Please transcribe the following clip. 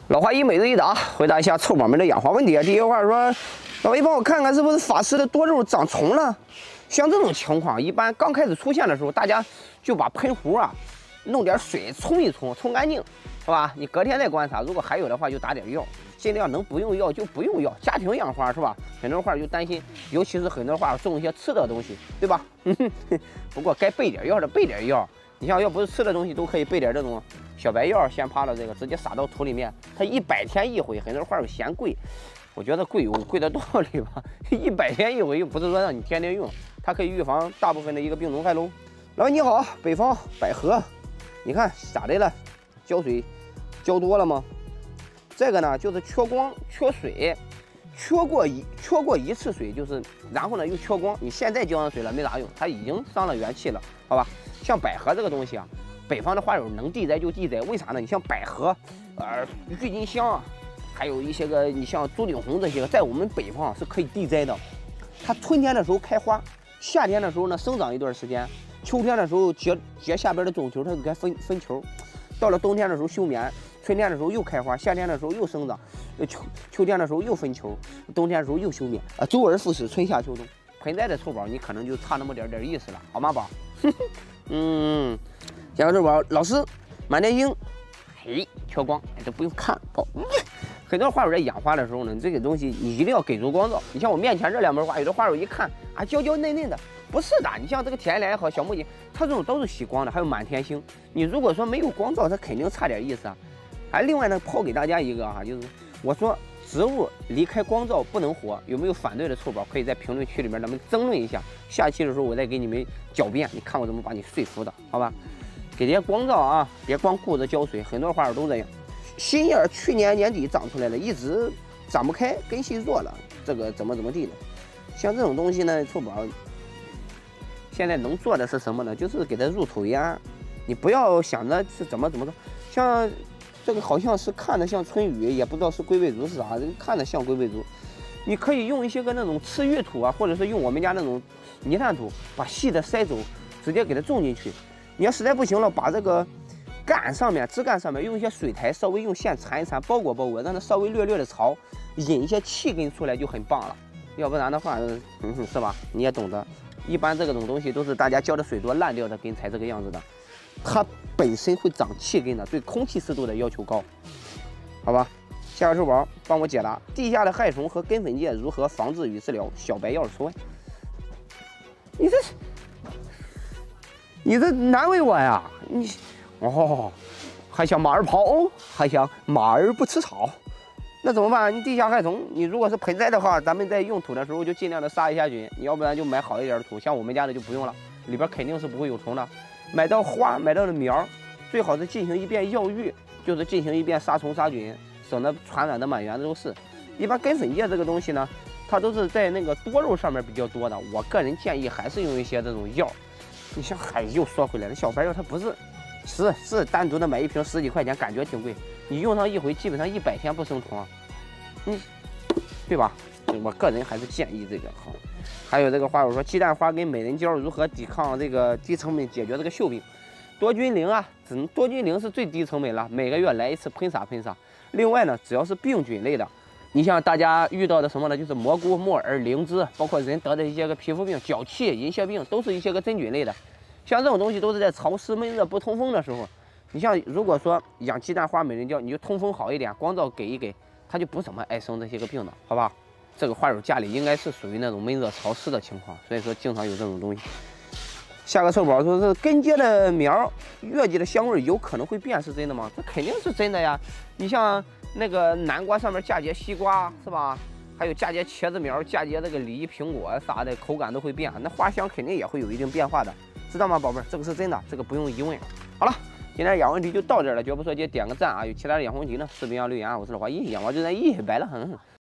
老华一每日一答，回答一下臭宝们的养花问题。第一个话说，老华一帮我看看是不是发丝的多肉长虫了？像这种情况，一般刚开始出现的时候，大家就把喷壶啊弄点水冲一冲，冲干净，是吧？你隔天再观察，如果还有的话就打点药，尽量能不用药就不用药。家庭养花是吧？很多花就担心，尤其是很多花种一些吃的东西，对吧？不过该备点药的备点药。你像要不是吃的东西，都可以备点这种小白药，先趴了这个，直接撒到土里面。它100天一回，很多花又嫌贵，我觉得贵有贵的道理吧。100天一回又不是说让你天天用，它可以预防大部分的一个病虫害喽。老你好，北方百合，你看咋的了？浇水浇多了吗？这个呢就是缺光缺水，缺过一次水就是，然后呢又缺光，你现在浇上水了没啥用，它已经伤了元气了，好吧？像百合这个东西啊，北方的花友能地栽就地栽，为啥呢？你像百合，郁金香啊，还有一些个你像朱顶红这些个，在我们北方是可以地栽的。它春天的时候开花，夏天的时候呢生长一段时间，秋天的时候结下边的种球，它就该分球。到了冬天的时候休眠，春天的时候又开花，夏天的时候又生长，秋天的时候又分球，冬天的时候又休眠啊，周而复始，春夏秋冬。盆栽的臭宝，你可能就差那么点意思了，好吗，宝？下个臭宝，老师，满天星，嘿，缺光，这不用看，宝。很多花友在养花的时候呢，这个东西你一定要给足光照。你像我面前这两盆花，有的花友一看啊，娇娇嫩嫩的，不是的。你像这个甜莲也好，小木槿，它这种都是喜光的。还有满天星，你如果说没有光照，它肯定差点意思啊。另外呢，抛给大家一个就是我说植物离开光照不能活，有没有反对的臭宝？可以在评论区里面咱们争论一下。下期的时候我再给你们狡辩，你看我怎么把你说服的，好吧？给些光照啊，别光顾着浇水，很多花友都这样。新叶去年年底长出来了，一直长不开，根系弱了，这个怎么地的？像这种东西呢，臭宝现在能做的是什么呢？就是给它入土呀，你不要想着是怎么着。像这个好像是看着像春雨，也不知道是龟背竹是啥，看着像龟背竹。你可以用一些个那种赤玉土啊，或者是用我们家那种泥炭土，把细的筛走，直接给它种进去。你要实在不行了，把这个干上面、枝干上面用一些水苔，稍微用线缠一缠，包裹，让它稍微略的潮，引一些气根出来就很棒了。要不然的话，是吧？你也懂得，一般这种东西都是大家浇的水多烂掉的根才这个样子的。它本身会长气根的，对空气湿度的要求高，好吧？下个臭宝帮我解答：地下的害虫和根粉介如何防治与治疗？小白药除外。你这难为我呀！你还想马儿跑，还想马儿不吃草，那怎么办？你地下害虫，你如果是盆栽的话，咱们在用土的时候就尽量的杀一下菌，你要不然就买好一点的土，像我们家的就不用了，里边肯定是不会有虫的。买到花，买到的苗，最好是进行一遍药浴，就是进行一遍杀虫杀菌，省得传染的满园都是。一般根粉介这个东西呢，它都是在那个多肉上面比较多的，我个人建议还是用一些这种药。你像又说回来了，小白药它不是是单独的买一瓶10几块钱，感觉挺贵，你用上一回基本上100天不生虫啊，你对吧？我个人还是建议这个好。还有这个花友说，鸡蛋花跟美人蕉如何抵抗这个低成本解决这个锈病？多菌灵啊，多菌灵是最低成本了，每个月来一次喷洒。另外呢，只要是病菌类的，你像大家遇到的什么呢？就是蘑菇、木耳、灵芝，包括人得的一些个皮肤病、脚气、银屑病，都是一些个真菌类的。像这种东西都是在潮湿闷热不通风的时候，你像如果说养鸡蛋花、美人蕉，你就通风好一点，光照给一给，它就不怎么爱生这些个病的，好吧？这个花友家里应该是属于那种闷热潮湿的情况，所以说经常有这种东西。下个臭宝说是根结的苗，月季的香味有可能会变，是真的吗？这肯定是真的呀！你像那个南瓜上面嫁接西瓜是吧？还有嫁接茄子苗、嫁接这个梨、苹果啥的，口感都会变，那花香肯定也会有一定变化的，知道吗，宝贝儿？这个是真的，这个不用疑问。好了，今天养问题就到这儿了，绝不说姐点个赞啊！有其他的养问题呢，视频留言啊，我是老华一，养花就在一，拜了。